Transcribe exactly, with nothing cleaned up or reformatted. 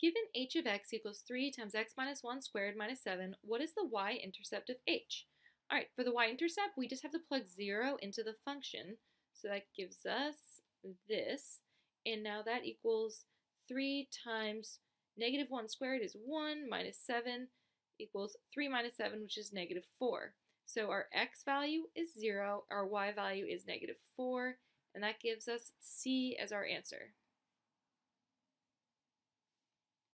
Given h of x equals three times x minus one squared minus seven, what is the y-intercept of h? All right, for the y-intercept, we just have to plug zero into the function. So that gives us this. And now that equals three times negative one squared is one minus seven equals three minus seven, which is negative four. So our x value is zero, our y value is negative four, and that gives us C as our answer.